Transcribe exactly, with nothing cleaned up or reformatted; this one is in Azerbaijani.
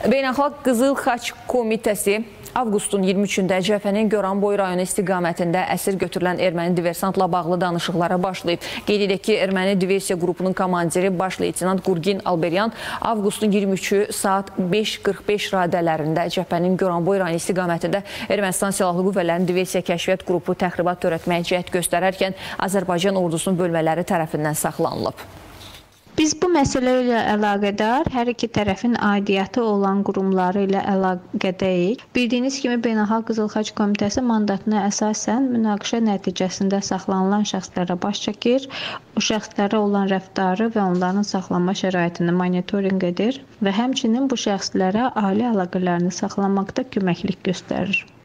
Beynəlxalq Qızıl Xaç Komitəsi avqustun iyirmi üçündə cəbhənin Goranboy rayonu istiqamətində əsir götürülən erməni diversantla bağlı danışıqlara başlayıb. Qeyd edək ki, erməni diversiya qrupunun komandiri baş leytenant Gurgin Alberyan avqustun iyirmi üçü saat beş qırx beş radələrində cəbhənin Goranboy rayonu istiqamətində Ermənistan Silahlı Qüvvələrinin diversiya kəşfiyyat qrupu təxribat törətməyə cəhd göstərərkən Azərbaycan ordusunun bölmələri tərəfindən saxlanılıb. Biz bu məsələ ilə əlaqədar hər iki tərəfin aidiyyatı olan qurumları ilə əlaqədəyik. Bildiyiniz kimi Beynəlxalq Qızıl Xaç Komitəsi mandatına əsasən münaqişə nəticəsində saxlanılan şəxslərə baş çəkir, o şəxslərə olan rəftarı və onların saxlanma şəraitini monitorinq edir və həmçinin bu şəxslərə ailə əlaqələrini saxlamaqda köməklik göstərir.